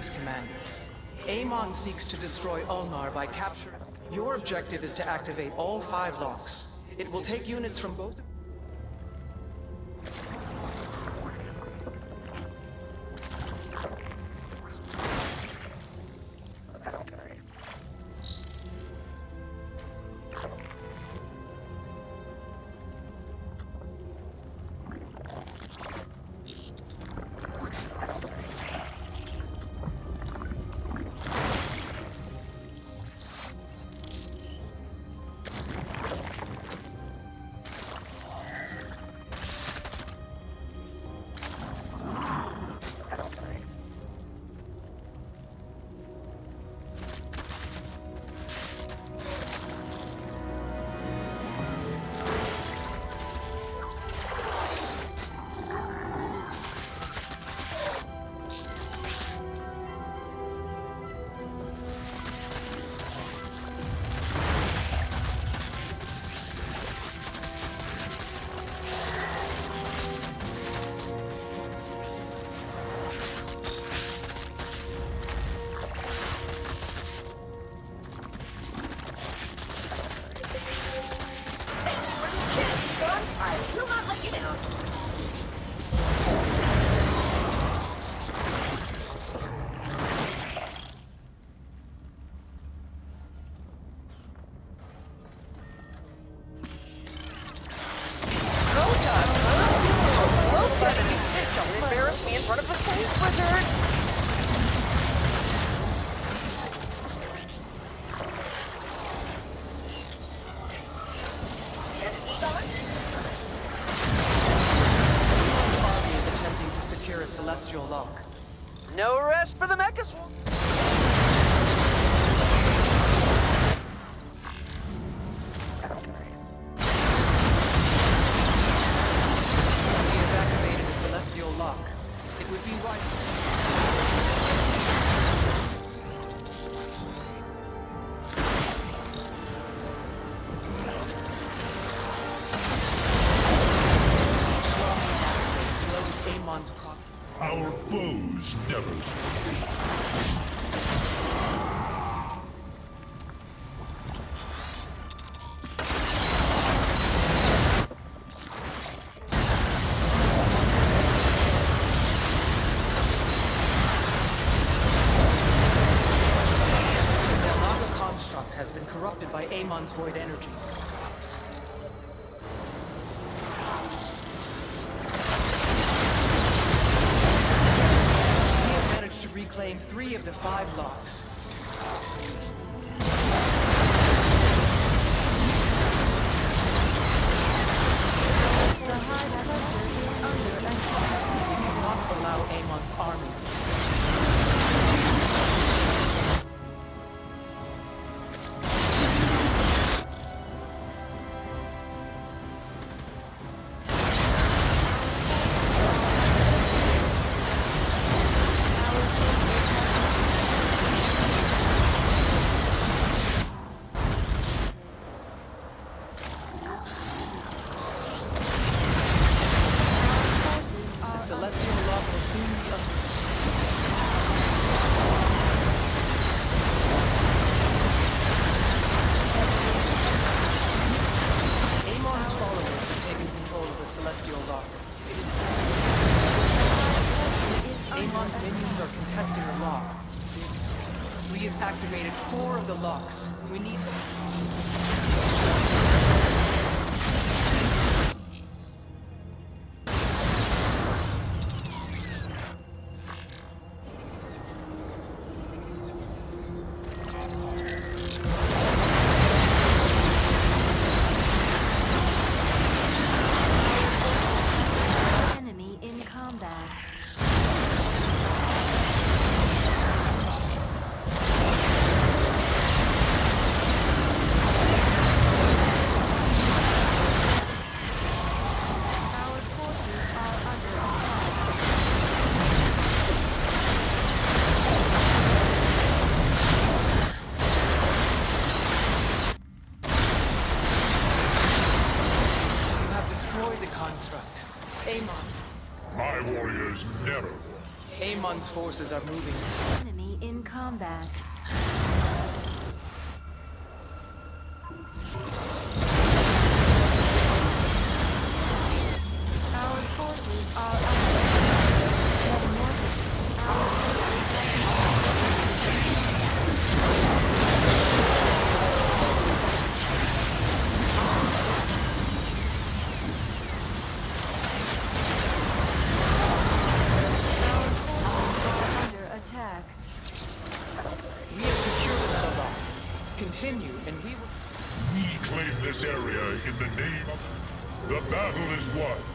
Greetings, Commanders. Amon seeks to destroy Ulnar by capturing... Your objective is to activate all 5 locks. It will take units from both... Celestial lock. No rest for the mechas. We have activated the Celestial lock. It would be right. Slows Amon's progress. Our bows never speak. The construct has been corrupted by Amon's void energies. Reclaim 3 of the 5 locks. The High Cluster is under attack. We cannot allow Amon's army. Amon's minions are contesting the lock. We have activated 4 of the locks. We need them. construct. Amon. My warriors never fall. Amon's forces are moving. Enemy in combat. Our forces are under metamorphosis. Our attack. We have secured another lock. Continue, and we will... We claim this area in the name of... The battle is won.